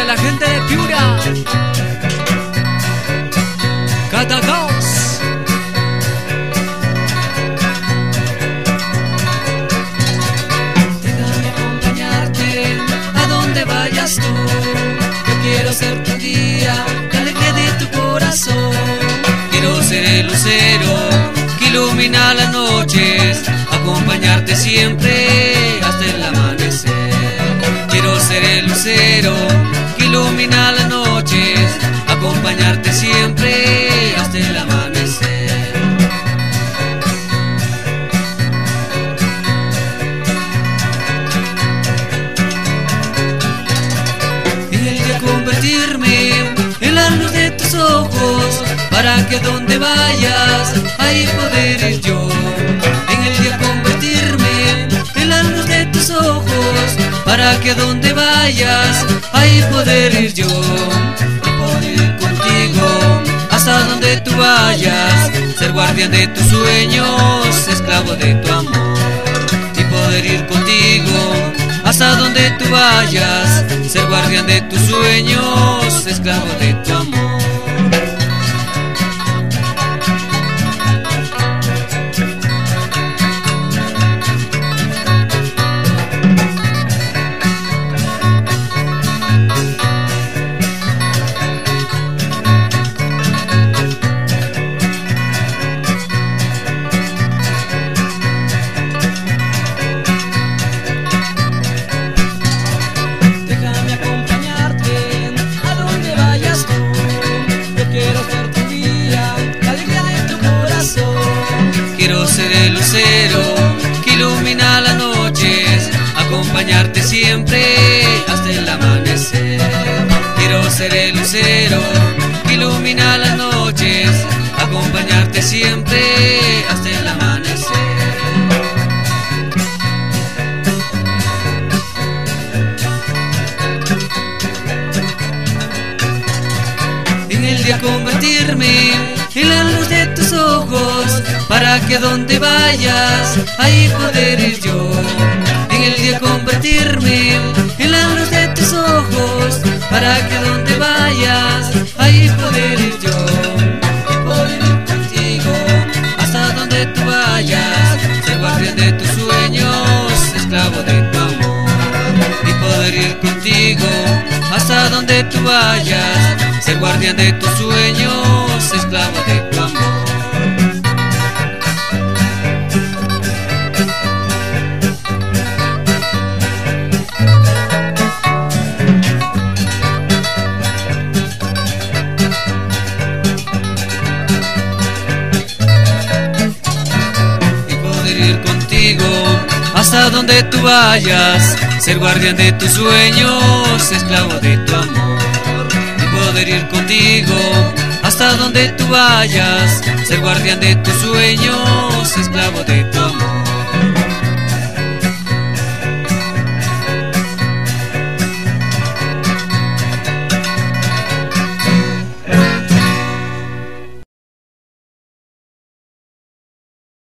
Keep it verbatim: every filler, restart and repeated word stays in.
para la gente de Piura, Catacaos. Déjame acompañarte a donde vayas tú. Yo quiero ser tu guía, la alegría de tu corazón. Quiero ser el lucero que ilumina las noches, acompañarte siempre hasta el amanecer. Quiero ser el lucero que ilumina las noches, acompañarte siempre hasta el amanecer. En el día convertirme en la luz de tus ojos, para que donde vayas, ahí poder ir yo. En el día convertirme en la luz de tus ojos, para que donde vayas, ahí poder ir yo. Y poder ir contigo hasta donde tú vayas, ser guardián de tus sueños, esclavo de tu amor. Y poder ir contigo hasta donde tú vayas, ser guardián de tus sueños, esclavo de tu amor. Quiero ser el lucero que ilumina las noches, acompañarte siempre hasta el amanecer. Quiero ser el lucero que ilumina las noches, acompañarte siempre hasta el amanecer. En el día convertirme en la luz de tus ojos, para que donde vayas, ahí poder ir yo. En el día convertirme en la luz de tus ojos, para que donde vayas, ahí poder ir yo. Y poder ir contigo hasta donde tú vayas, ser guardián de tus sueños, esclavo de tu amor. Y poder ir contigo hasta donde tú vayas, ser guardián de tus sueños, esclavo de tu amor. Y poder ir contigo hasta donde tú vayas, ser guardián de tus sueños, esclavo de tu amor. Poder ir contigo hasta donde tú vayas, ser guardián de tus sueños, esclavo de tu amor.